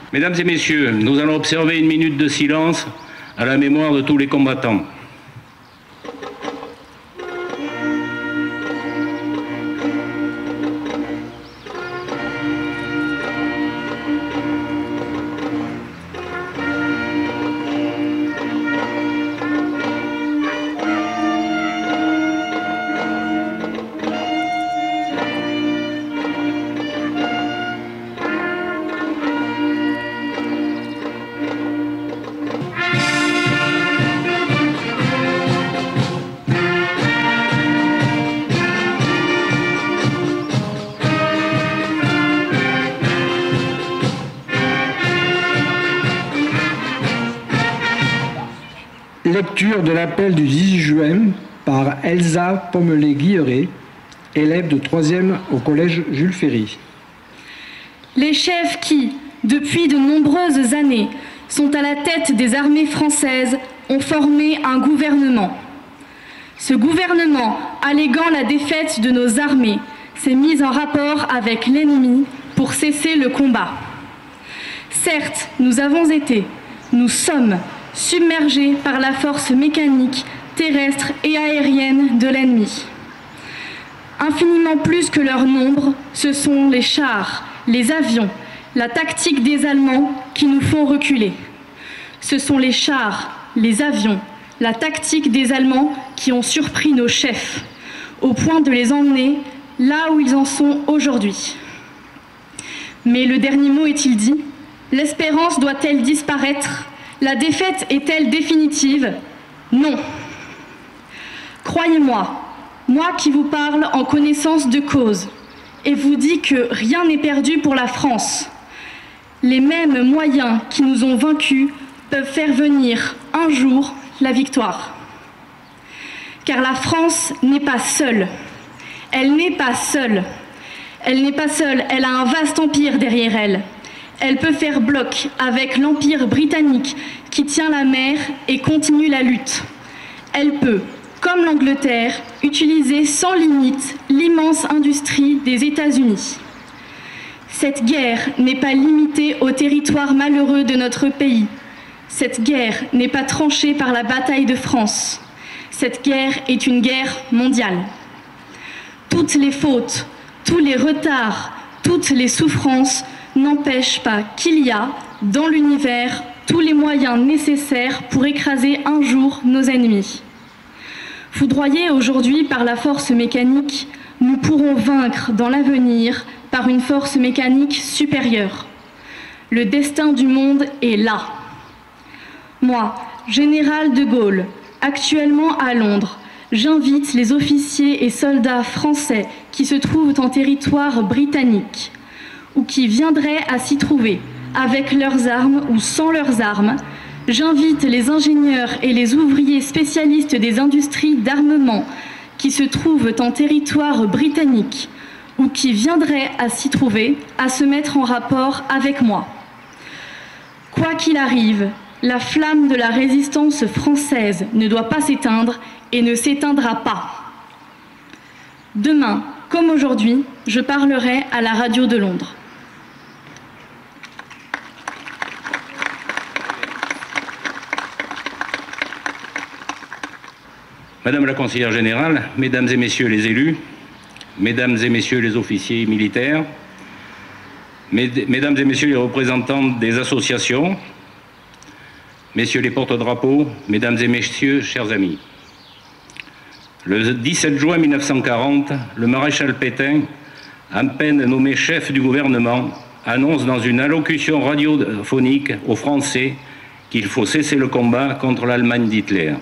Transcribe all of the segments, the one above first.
Mesdames et messieurs, nous allons observer une minute de silence à la mémoire de tous les combattants. Lecture de l'appel du 18 juin par Elsa Pommelet-Guilleret, élève de 3e au collège Jules Ferry. Les chefs qui, depuis de nombreuses années, sont à la tête des armées françaises ont formé un gouvernement. Ce gouvernement, alléguant la défaite de nos armées, s'est mis en rapport avec l'ennemi pour cesser le combat. Certes, nous sommes submergés par la force mécanique, terrestre et aérienne de l'ennemi. Infiniment plus que leur nombre, ce sont les chars, les avions, la tactique des Allemands qui nous font reculer. Ce sont les chars, les avions, la tactique des Allemands qui ont surpris nos chefs, au point de les emmener là où ils en sont aujourd'hui. Mais le dernier mot est-il dit? L'espérance doit-elle disparaître? La défaite est-elle définitive? Non. Croyez-moi, moi qui vous parle en connaissance de cause, et vous dis que rien n'est perdu pour la France. Les mêmes moyens qui nous ont vaincus peuvent faire venir un jour la victoire. Car la France n'est pas seule. Elle n'est pas seule. Elle n'est pas seule, elle a un vaste empire derrière elle. Elle peut faire bloc avec l'Empire britannique qui tient la mer et continue la lutte. Elle peut, comme l'Angleterre, utiliser sans limite l'immense industrie des États-Unis. Cette guerre n'est pas limitée au territoire malheureux de notre pays. Cette guerre n'est pas tranchée par la bataille de France. Cette guerre est une guerre mondiale. Toutes les fautes, tous les retards, toutes les souffrances n'empêche pas qu'il y a, dans l'univers, tous les moyens nécessaires pour écraser un jour nos ennemis. Foudroyés aujourd'hui par la force mécanique, nous pourrons vaincre dans l'avenir par une force mécanique supérieure. Le destin du monde est là. Moi, général de Gaulle, actuellement à Londres, j'invite les officiers et soldats français qui se trouvent en territoire britannique ou qui viendraient à s'y trouver, avec leurs armes ou sans leurs armes. J'invite les ingénieurs et les ouvriers spécialistes des industries d'armement qui se trouvent en territoire britannique ou qui viendraient à s'y trouver, à se mettre en rapport avec moi. Quoi qu'il arrive, la flamme de la résistance française ne doit pas s'éteindre et ne s'éteindra pas. Demain, comme aujourd'hui, je parlerai à la radio de Londres. Madame la conseillère générale, mesdames et messieurs les élus, mesdames et messieurs les officiers militaires, mesdames et messieurs les représentants des associations, messieurs les porte-drapeaux, mesdames et messieurs, chers amis. Le 17 juin 1940, le maréchal Pétain, à peine nommé chef du gouvernement, annonce dans une allocution radiophonique aux Français qu'il faut cesser le combat contre l'Allemagne d'Hitler.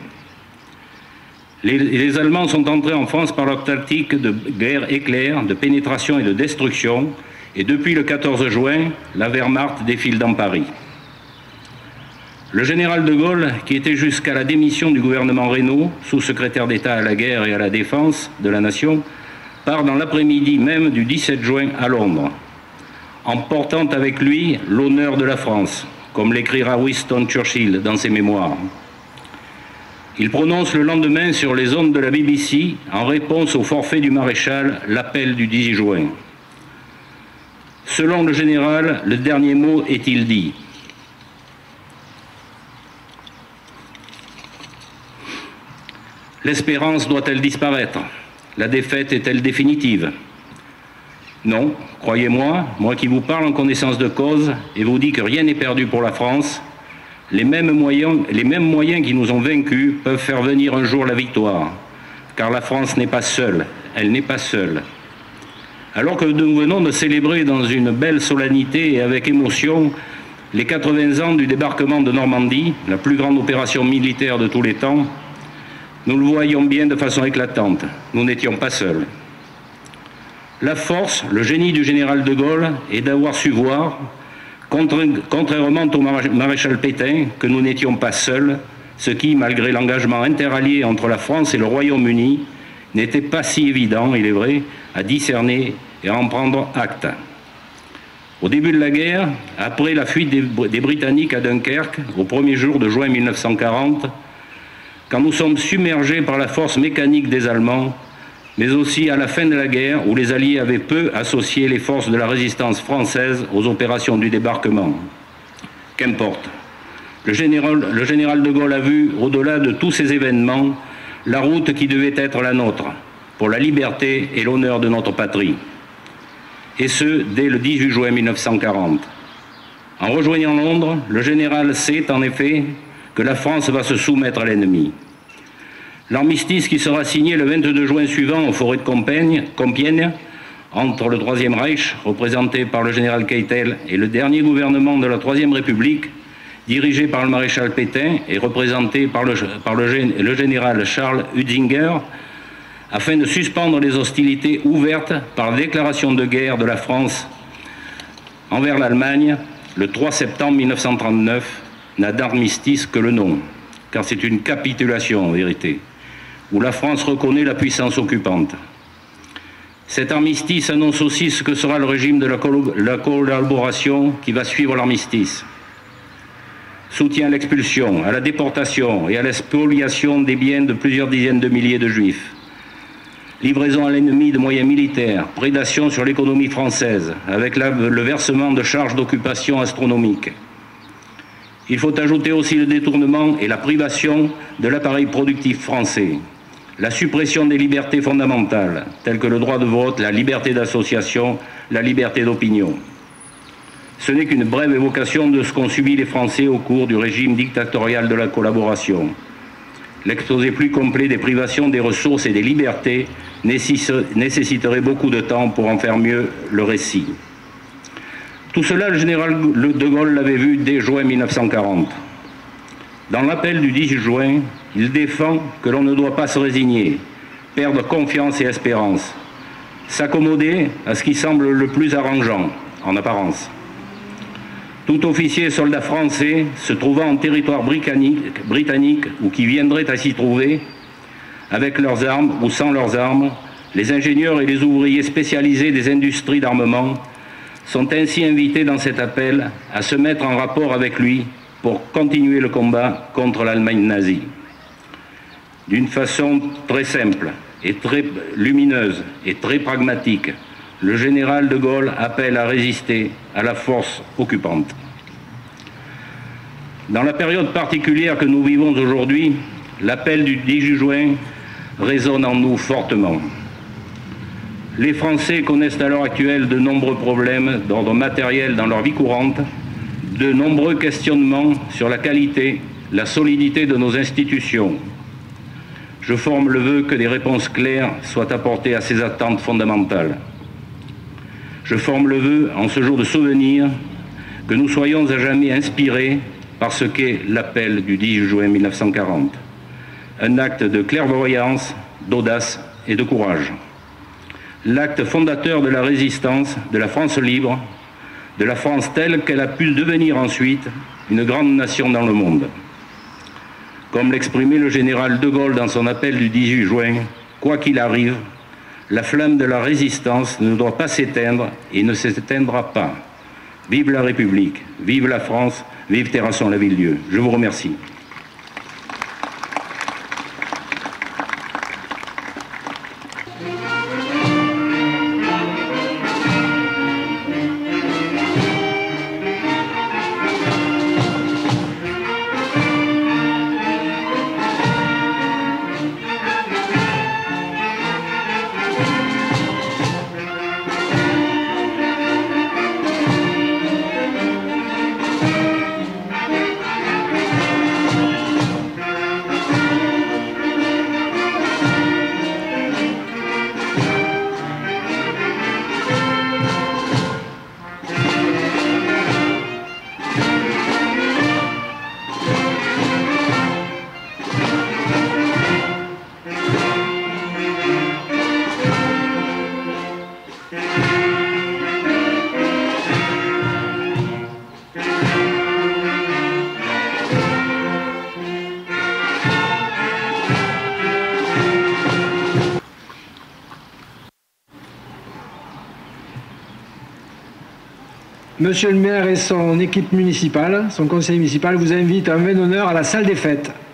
Les Allemands sont entrés en France par leur tactique de guerre éclair, de pénétration et de destruction, et depuis le 14 juin, la Wehrmacht défile dans Paris. Le général de Gaulle, qui était jusqu'à la démission du gouvernement Reynaud, sous-secrétaire d'État à la guerre et à la défense de la nation, part dans l'après-midi même du 17 juin à Londres, emportant avec lui l'honneur de la France, comme l'écrira Winston Churchill dans ses mémoires. Il prononce le lendemain sur les ondes de la BBC, en réponse au forfait du maréchal, l'appel du 18 juin. Selon le général, le dernier mot est-il dit? L'espérance doit-elle disparaître? La défaite est-elle définitive? Non, croyez-moi, moi qui vous parle en connaissance de cause et vous dis que rien n'est perdu pour la France, les mêmes moyens qui nous ont vaincus peuvent faire venir un jour la victoire, car la France n'est pas seule, elle n'est pas seule. Alors que nous venons de célébrer dans une belle solennité et avec émotion les 80 ans du débarquement de Normandie, la plus grande opération militaire de tous les temps, nous le voyons bien de façon éclatante, nous n'étions pas seuls. La force, le génie du général de Gaulle est d'avoir su voir, contrairement au maréchal Pétain, que nous n'étions pas seuls, ce qui, malgré l'engagement interallié entre la France et le Royaume-Uni, n'était pas si évident, il est vrai, à discerner et à en prendre acte. Au début de la guerre, après la fuite des Britanniques à Dunkerque, au premier jour de juin 1940, quand nous sommes submergés par la force mécanique des Allemands, mais aussi à la fin de la guerre où les Alliés avaient peu associé les forces de la résistance française aux opérations du débarquement. Qu'importe. Le général de Gaulle a vu, au-delà de tous ces événements, la route qui devait être la nôtre, pour la liberté et l'honneur de notre patrie. Et ce, dès le 18 juin 1940. En rejoignant Londres, le général sait en effet que la France va se soumettre à l'ennemi. L'armistice qui sera signé le 22 juin suivant aux forêts de Compiègne, entre le Troisième Reich, représenté par le général Keitel, et le dernier gouvernement de la Troisième République, dirigé par le maréchal Pétain et représenté par le général Charles Hutzinger, afin de suspendre les hostilités ouvertes par la déclaration de guerre de la France envers l'Allemagne, le 3 septembre 1939, n'a d'armistice que le nom, car c'est une capitulation en vérité, où la France reconnaît la puissance occupante. Cet armistice annonce aussi ce que sera le régime de la collaboration qui va suivre l'armistice. Soutien à l'expulsion, à la déportation et à la spoliation des biens de plusieurs dizaines de milliers de Juifs. Livraison à l'ennemi de moyens militaires, prédation sur l'économie française, avec le versement de charges d'occupation astronomiques. Il faut ajouter aussi le détournement et la privation de l'appareil productif français, la suppression des libertés fondamentales, telles que le droit de vote, la liberté d'association, la liberté d'opinion. Ce n'est qu'une brève évocation de ce qu'ont subi les Français au cours du régime dictatorial de la collaboration. L'exposé plus complet des privations des ressources et des libertés nécessiterait beaucoup de temps pour en faire mieux le récit. Tout cela, le général de Gaulle l'avait vu dès juin 1940. Dans l'appel du 18 juin, il défend que l'on ne doit pas se résigner, perdre confiance et espérance, s'accommoder à ce qui semble le plus arrangeant, en apparence. Tout officier et soldat français se trouvant en territoire britannique ou qui viendrait à s'y trouver, avec leurs armes ou sans leurs armes, les ingénieurs et les ouvriers spécialisés des industries d'armement sont ainsi invités dans cet appel à se mettre en rapport avec lui pour continuer le combat contre l'Allemagne nazie. D'une façon très simple et très lumineuse et très pragmatique, le général de Gaulle appelle à résister à la force occupante. Dans la période particulière que nous vivons aujourd'hui, l'appel du 18 juin résonne en nous fortement. Les Français connaissent à l'heure actuelle de nombreux problèmes d'ordre matériel dans leur vie courante, de nombreux questionnements sur la qualité, la solidité de nos institutions. Je forme le vœu que des réponses claires soient apportées à ces attentes fondamentales. Je forme le vœu, en ce jour de souvenir, que nous soyons à jamais inspirés par ce qu'est l'appel du 10 juin 1940. Un acte de clairvoyance, d'audace et de courage. L'acte fondateur de la résistance, de la France libre, de la France telle qu'elle a pu devenir ensuite une grande nation dans le monde. Comme l'exprimait le général de Gaulle dans son appel du 18 juin, quoi qu'il arrive, la flamme de la résistance ne doit pas s'éteindre et ne s'éteindra pas. Vive la République, vive la France, vive Terrasson-Lavilledieu. Je vous remercie. Monsieur le maire et son équipe municipale, son conseil municipal, vous invitent à un vin d'honneur à la salle des fêtes.